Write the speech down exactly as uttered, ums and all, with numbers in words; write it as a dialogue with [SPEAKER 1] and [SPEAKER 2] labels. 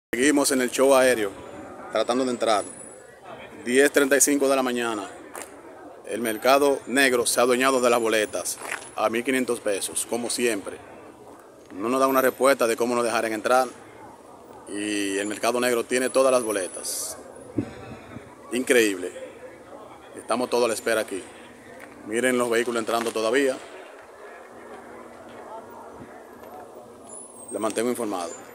[SPEAKER 1] Seguimos en el show aéreo, tratando de entrar. diez treinta y cinco de la mañana. El mercado negro se ha adueñado de las boletas a mil quinientos pesos, como siempre. No nos da una respuesta de cómo nos dejarán entrar. Y el mercado negro tiene todas las boletas. Increíble. Estamos todos a la espera aquí. Miren los vehículos entrando todavía. Les mantengo informado.